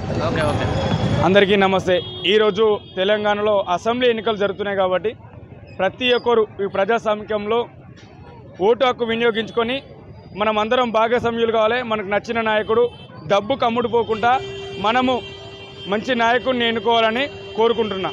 Okay okay అందరికీ నమస్తే। ఈరోజు తెలంగాణలో అసెంబ్లీ ఎన్నికలు జరుగుతున్నాయి కాబట్టి ప్రతి ఒక్కరు ఈ ప్రజాస్వామ్యంలో ఓటు హక్కు వినియోగించుకొని మనం అందరం భాగస్వామ్యులు కావాలి। మనకు నచ్చిన నాయకుడు డబ్బు కమ్ముడుపోకుండా మనము మంచి నాయకుడిని ఎన్నుకోవాలని కోరుకుంటున్నా।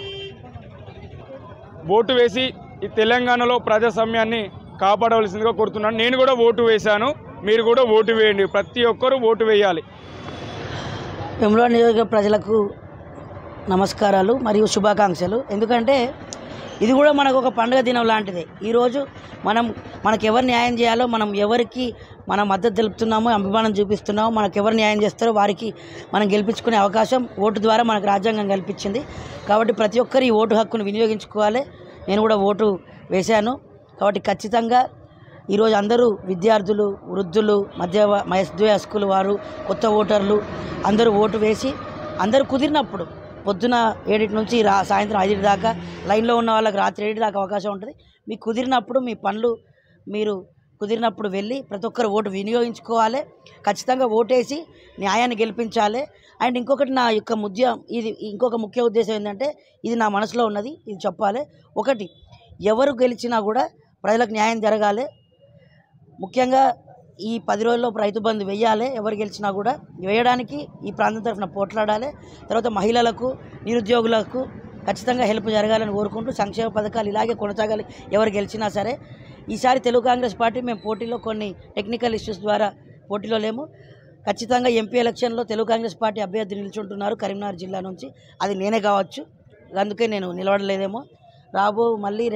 ఓటు వేసి ఈ తెలంగాణలో ప్రజాస్వామ్యాన్ని కాపాడవలసిందిగా కోరుతున్నాను। నేను కూడా ఓటు వేశాను, మీరు కూడా ఓటు వేయండి, ప్రతి ఒక్కరూ ఓటు వేయాలి। వేములవాడ నియోజకవర్గ ప్రజలకు నమస్కారాలు మరియు శుభాకాంక్షలు। ఎందుకంటే ఇది కూడా మనకు ఒక పండుగ దినం లాంటిదే। ఈరోజు మనకు ఎవరు న్యాయం చేయాలో, మనం ఎవరికి మనం మద్దతు తెలుపుతున్నామో, అభిమానం చూపిస్తున్నామో, మనకు ఎవరు న్యాయం చేస్తారో వారికి మనం గెలిపించుకునే అవకాశం ఓటు ద్వారా మనకు రాజ్యాంగం కల్పించింది। కాబట్టి ప్రతి ఒక్కరు ఈ ఓటు హక్కును వినియోగించుకోవాలి। నేను కూడా ఓటు వేశాను కాబట్టి ఖచ్చితంగా ఈరోజు అందరూ విద్యార్థులు, వృద్ధులు, మధ్యవయస్కులు, వారు కొత్త ఓటర్లు అందరూ ఓటు వేసి అందరూ కుదిరినప్పుడు పొద్దున 7 నుంచి సాయంత్రం 5 దాకా లైన్లో ఉన్న వాళ్ళకి రాత్రి 7 దాకా అవకాశం ఉంటుంది। మీకు కుదిరినప్పుడు మీ పనులు మీరు కుదిరినప్పుడు వెళ్ళి ప్రతి ఒక్కరు ఓటు వినియోగించుకోవాలి। ఖచ్చితంగా ఓటేసి న్యాయాన్ని గెలిపించాలి। అండ్ ఇంకొకటి నా యొక్క ఇంకొక ముఖ్య ఉద్దేశం ఏంటంటే ఇది నా మనసులో ఉన్నది, ఇది చెప్పాలి। ఒకటి, ఎవరు గెలిచినా కూడా ప్రజలకు న్యాయం జరగాలి। ముఖ్యంగా ఈ 10 రోజుల్లో రైతు బంధు వేయాలి। ఎవరు గెలిచినా కూడా వేయడానికి ఈ ప్రాంతం తరఫున పోట్లాడాలి। తర్వాత మహిళలకు, నిరుద్యోగులకు ఖచ్చితంగా హెల్ప్ జరగాలని కోరుకుంటూ సంక్షేమ పథకాలు ఇలాగే కొనసాగాలి ఎవరు గెలిచినా సరే। ఈసారి తెలుగు కాంగ్రెస్ పార్టీ మేము పోటీలో కొన్ని టెక్నికల్ ఇష్యూస్ ద్వారా పోటీలో లేము। ఖచ్చితంగా ఎంపీ ఎలక్షన్లో తెలుగు కాంగ్రెస్ పార్టీ అభ్యర్థి నిల్చుంటున్నారు కరీంనగర్ జిల్లా నుంచి, అది నేనే కావచ్చు, అందుకే నేను నిలబడలేదేమో। మళ్ళీ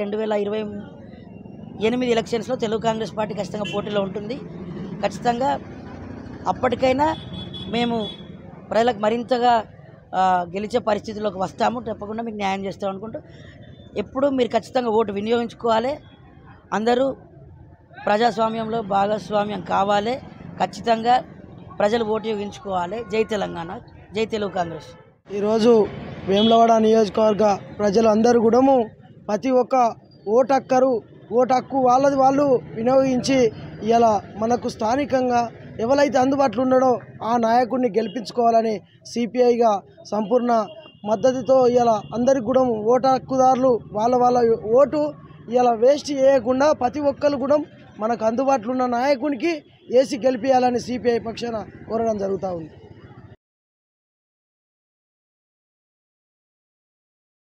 2028 ఎలక్షన్స్లో తెలుగు కాంగ్రెస్ పార్టీ ఖచ్చితంగా పోటీలో ఉంటుంది। ఖచ్చితంగా అప్పటికైనా మేము ప్రజలకు మరింతగా గెలిచే పరిస్థితిలోకి వస్తాము, తప్పకుండా మీకు న్యాయం చేస్తాం అనుకుంటూ ఎప్పుడూ మీరు ఖచ్చితంగా ఓటు వినియోగించుకోవాలి। అందరూ ప్రజాస్వామ్యంలో భాగస్వామ్యం కావాలి। ఖచ్చితంగా ప్రజలు ఓటు వినియోగించుకోవాలి। జై తెలంగాణ, జై తెలుగు కాంగ్రెస్। ఈరోజు వేములవాడ నియోజకవర్గ ప్రజలు అందరూ కూడా ప్రతి ఒక్క ఓటు హక్కు వాళ్ళది వాళ్ళు వినియోగించి ఇలా మనకు స్థానికంగా ఎవరైతే అందుబాటులో ఉన్నాడో ఆ నాయకుడిని గెలిపించుకోవాలని సిపిఐగా సంపూర్ణ మద్దతుతో ఇలా అందరికి కూడా ఓటు హక్కుదారులు వాళ్ళ ఓటు ఇలా వేస్ట్ చేయకుండా ప్రతి ఒక్కరు కూడా మనకు అందుబాటులో ఉన్న నాయకునికి వేసి గెలిపించాలని సిపిఐ పక్షాన కోరడం జరుగుతూ ఉంది।